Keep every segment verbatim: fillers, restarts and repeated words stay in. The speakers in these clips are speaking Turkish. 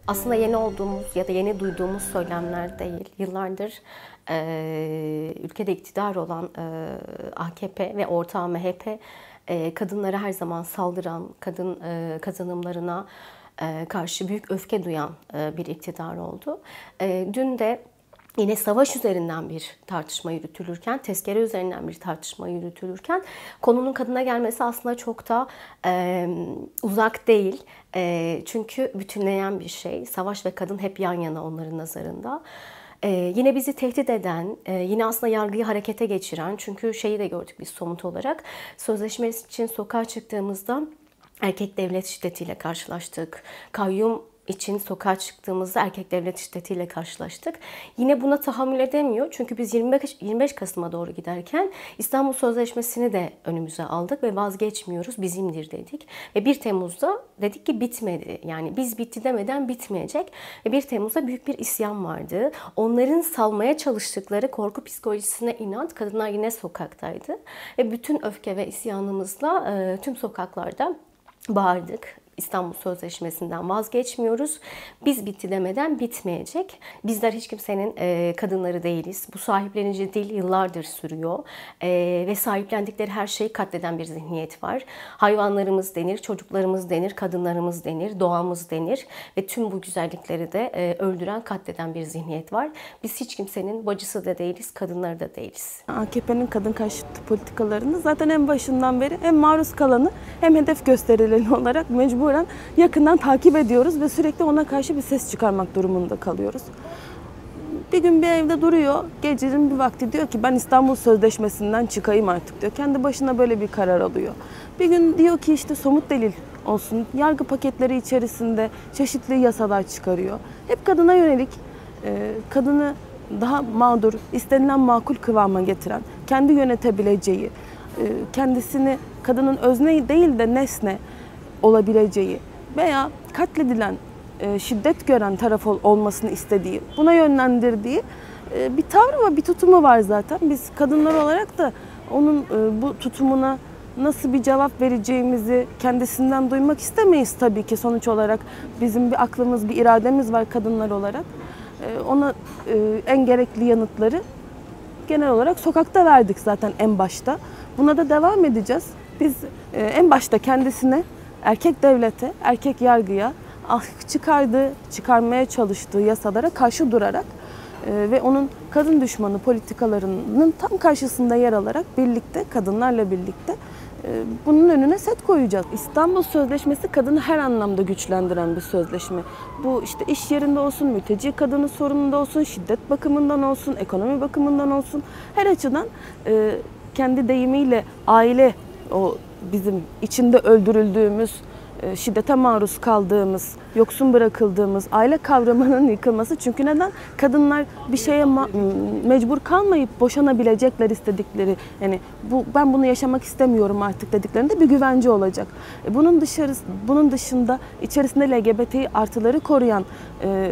Aslında yeni olduğumuz ya da yeni duyduğumuz söylemler değil. Yıllardır e, ülkede iktidar olan e, A K P ve ortağı M H P e, kadınlara her zaman saldıran, kadın e, kazanımlarına e, karşı büyük öfke duyan e, bir iktidar oldu. E, dün de yine savaş üzerinden bir tartışma yürütülürken, tezkere üzerinden bir tartışma yürütülürken konunun kadına gelmesi aslında çok da e, uzak değil. E, çünkü bütünleyen bir şey. Savaş ve kadın hep yan yana onların nazarında. Ee, yine bizi tehdit eden, e, yine aslında yargıyı harekete geçiren, çünkü şeyi de gördük biz somut olarak, sözleşme için sokağa çıktığımızda erkek devlet şiddetiyle karşılaştık. Kayyum için sokağa çıktığımızda erkek devlet şiddetiyle karşılaştık. Yine buna tahammül edemiyor. Çünkü biz yirmi beş, yirmi beş Kasım'a doğru giderken İstanbul Sözleşmesi'ni de önümüze aldık ve vazgeçmiyoruz, bizimdir dedik. Ve bir Temmuz'da dedik ki bitmedi. Yani biz bitti demeden bitmeyecek. Ve bir Temmuz'da büyük bir isyan vardı. Onların salmaya çalıştıkları korku psikolojisine inat, kadınlar yine sokaktaydı. Ve bütün öfke ve isyanımızla e, tüm sokaklarda bağırdık. İstanbul Sözleşmesi'nden vazgeçmiyoruz. Biz bitti demeden bitmeyecek. Bizler hiç kimsenin e, kadınları değiliz. Bu sahiplenici dil yıllardır sürüyor. E, ve sahiplendikleri her şeyi katleden bir zihniyet var. Hayvanlarımız denir, çocuklarımız denir, kadınlarımız denir, doğamız denir. Ve tüm bu güzellikleri de e, öldüren, katleden bir zihniyet var. Biz hiç kimsenin bacısı da değiliz, kadınları da değiliz. A K P'nin kadın karşıtı politikalarını zaten en başından beri hem maruz kalanı hem hedef gösterileni olarak mecbur yakından takip ediyoruz ve sürekli ona karşı bir ses çıkarmak durumunda kalıyoruz. Bir gün bir evde duruyor, gecenin bir vakti diyor ki ben İstanbul Sözleşmesi'nden çıkayım artık diyor. Kendi başına böyle bir karar alıyor. Bir gün diyor ki işte somut delil olsun, yargı paketleri içerisinde çeşitli yasalar çıkarıyor. Hep kadına yönelik, kadını daha mağdur, istenilen makul kıvama getiren, kendi yönetebileceği, kendisini kadının özne değil de nesne olabileceği veya katledilen, şiddet gören taraf olmasını istediği, buna yönlendirdiği bir tavrı var, bir tutumu var zaten. Biz kadınlar olarak da onun bu tutumuna nasıl bir cevap vereceğimizi kendisinden duymak istemeyiz tabii ki. Sonuç olarak bizim bir aklımız, bir irademiz var kadınlar olarak. Ona en gerekli yanıtları genel olarak sokakta verdik zaten en başta. Buna da devam edeceğiz. Biz en başta kendisine, erkek devlete, erkek yargıya, çıkardığı, çıkarmaya çalıştığı yasalara karşı durarak e, ve onun kadın düşmanı politikalarının tam karşısında yer alarak birlikte, kadınlarla birlikte e, bunun önüne set koyacağız. İstanbul Sözleşmesi kadını her anlamda güçlendiren bir sözleşme. Bu işte iş yerinde olsun, mülteci kadının sorununda olsun, şiddet bakımından olsun, ekonomi bakımından olsun, her açıdan e, kendi deyimiyle aile, o bizim içinde öldürüldüğümüz, şiddete maruz kaldığımız, yoksun bırakıldığımız aile kavramının yıkılması. Çünkü neden? Kadınlar bir şeye mecbur kalmayıp boşanabilecekler istedikleri, yani bu ben bunu yaşamak istemiyorum artık dediklerinde bir güvence olacak. Bunun dışarısı, bunun dışında içerisinde L G B T artıları koruyan e,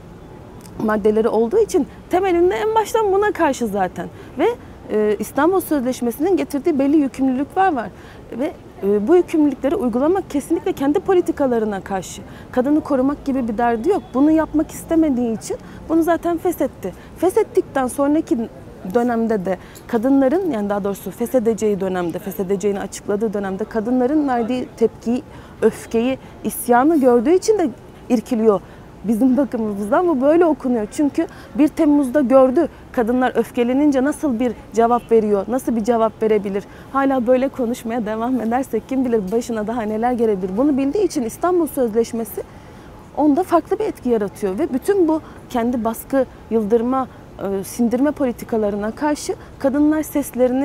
maddeleri olduğu için temelinde en baştan buna karşı zaten ve e, İstanbul Sözleşmesi'nin getirdiği belli yükümlülükler var ve bu yükümlülükleri uygulamak kesinlikle kendi politikalarına karşı. Kadını korumak gibi bir derdi yok. Bunu yapmak istemediği için bunu zaten feshetti. Feshettikten sonraki dönemde de kadınların, yani daha doğrusu feshedeceği dönemde, feshedeceğini açıkladığı dönemde kadınların verdiği tepkiyi, öfkeyi, isyanı gördüğü için de irkiliyor. Bizim bakımımızdan bu böyle okunuyor. Çünkü bir Temmuz'da gördü kadınlar öfkelenince nasıl bir cevap veriyor, nasıl bir cevap verebilir. Hala böyle konuşmaya devam edersek kim bilir başına daha neler gelebilir. Bunu bildiği için İstanbul Sözleşmesi onda farklı bir etki yaratıyor. Ve bütün bu kendi baskı, yıldırma, sindirme politikalarına karşı kadınlar seslerini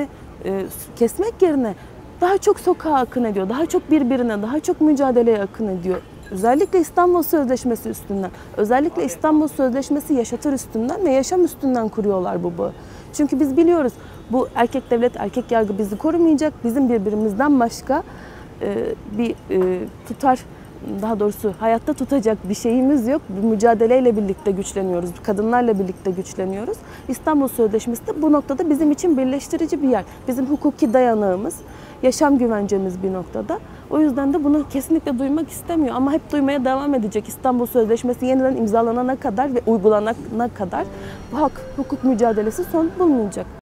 kesmek yerine daha çok sokağa akın ediyor, daha çok birbirine, daha çok mücadeleye akın ediyor. Özellikle İstanbul Sözleşmesi üstünden, özellikle İstanbul Sözleşmesi yaşatır üstünden ve yaşam üstünden kuruyorlar bu bağı. Çünkü biz biliyoruz bu erkek devlet, erkek yargı bizi korumayacak. Bizim birbirimizden başka e, bir e, tutar daha doğrusu hayatta tutacak bir şeyimiz yok. Bu mücadeleyle birlikte güçleniyoruz, kadınlarla birlikte güçleniyoruz. İstanbul Sözleşmesi de bu noktada bizim için birleştirici bir yer. Bizim hukuki dayanağımız, yaşam güvencemiz bir noktada. O yüzden de bunu kesinlikle duymak istemiyor ama hep duymaya devam edecek. İstanbul Sözleşmesi yeniden imzalanana kadar ve uygulanana kadar bu hak, hukuk mücadelesi son bulmayacak.